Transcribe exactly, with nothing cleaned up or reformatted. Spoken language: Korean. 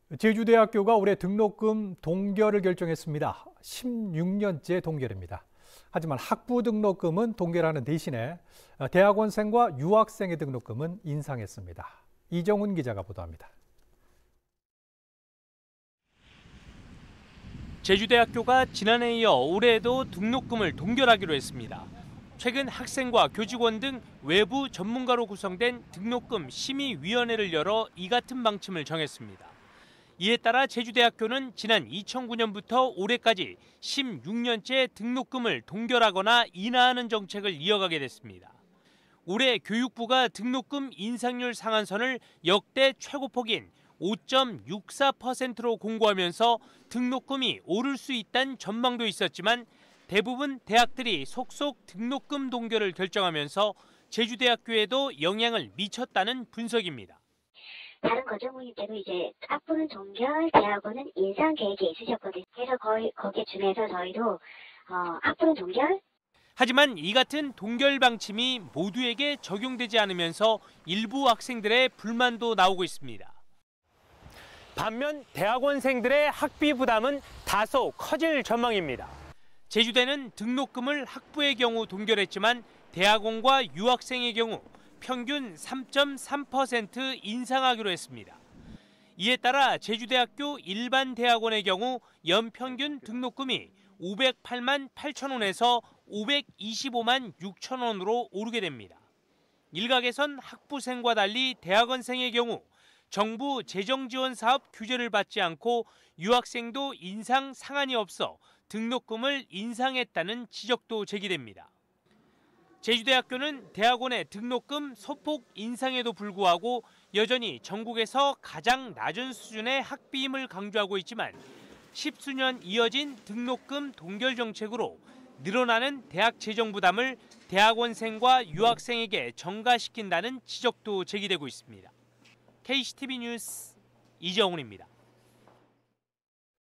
제주대학교가 올해 등록금 동결을 결정했습니다. 십육 년째 동결입니다. 하지만 학부 등록금은 동결하는 대신에 대학원생과 유학생의 등록금은 인상했습니다. 이정훈 기자가 보도합니다. 제주대학교가 지난해에 이어 올해에도 등록금을 동결하기로 했습니다. 최근 학생과 교직원 등 외부 전문가로 구성된 등록금 심의위원회를 열어 이 같은 방침을 정했습니다. 이에 따라 제주대학교는 지난 이천구 년부터 올해까지 십육 년째 등록금을 동결하거나 인하하는 정책을 이어가게 됐습니다. 올해 교육부가 등록금 인상률 상한선을 역대 최고폭인 오 점 육사 퍼센트로 공고하면서 등록금이 오를 수 있다는 전망도 있었지만 대부분 대학들이 속속 등록금 동결을 결정하면서 제주대학교에도 영향을 미쳤다는 분석입니다. 다른 거주부님 때도 이제 학부는 동결, 대학원은 인상 계획이 있으셨거든요. 그래서 거의 거기에 준해서 저희도 어, 학부는 동결. 하지만 이 같은 동결 방침이 모두에게 적용되지 않으면서 일부 학생들의 불만도 나오고 있습니다. 반면 대학원생들의 학비 부담은 다소 커질 전망입니다. 제주대는 등록금을 학부의 경우 동결했지만 대학원과 유학생의 경우 평균 삼 점 삼 퍼센트 인상하기로 했습니다. 이에 따라 제주대학교 일반 대학원의 경우 연평균 등록금이 오백팔만 팔천 원에서 오백이십오만 육천 원으로 오르게 됩니다. 일각에선 학부생과 달리 대학원생의 경우 정부 재정지원 사업 규제를 받지 않고 유학생도 인상 상한이 없어 등록금을 인상했다는 지적도 제기됩니다. 제주대학교는 대학원의 등록금 소폭 인상에도 불구하고 여전히 전국에서 가장 낮은 수준의 학비임을 강조하고 있지만 십수년 이어진 등록금 동결 정책으로 늘어나는 대학 재정 부담을 대학원생과 유학생에게 전가시킨다는 지적도 제기되고 있습니다. 케이씨티비 뉴스 이정훈입니다.